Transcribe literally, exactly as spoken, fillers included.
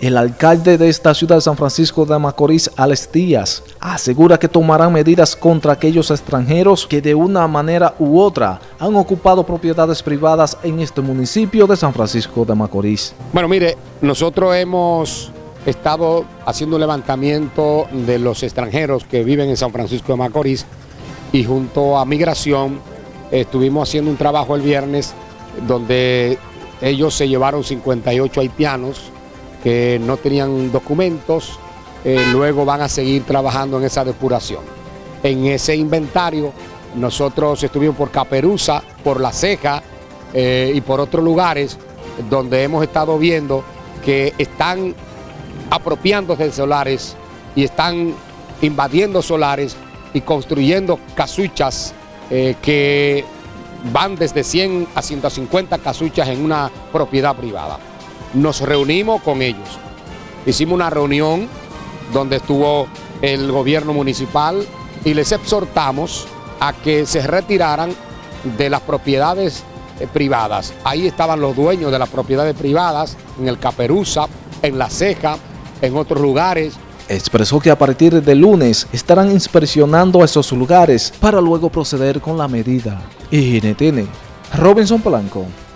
El alcalde de esta ciudad de San Francisco de Macorís, Alex Díaz, asegura que tomarán medidas contra aquellos extranjeros que de una manera u otra han ocupado propiedades privadas en este municipio de San Francisco de Macorís. Bueno, mire, nosotros hemos estado haciendo un levantamiento de los extranjeros que viven en San Francisco de Macorís y junto a Migración estuvimos haciendo un trabajo el viernes donde ellos se llevaron cincuenta y ocho haitianos que no tenían documentos, eh, luego van a seguir trabajando en esa depuración. En ese inventario nosotros estuvimos por Caperuza, por La Ceja eh, y por otros lugares donde hemos estado viendo que están apropiándose de solares y están invadiendo solares y construyendo casuchas eh, que van desde cien a ciento cincuenta casuchas en una propiedad privada. Nos reunimos con ellos, hicimos una reunión donde estuvo el gobierno municipal y les exhortamos a que se retiraran de las propiedades eh, privadas. Ahí estaban los dueños de las propiedades privadas, en el Caperuza, en La Ceja, en otros lugares. Expresó que a partir de lunes estarán inspeccionando esos lugares para luego proceder con la medida. I N T N, Robinson Polanco.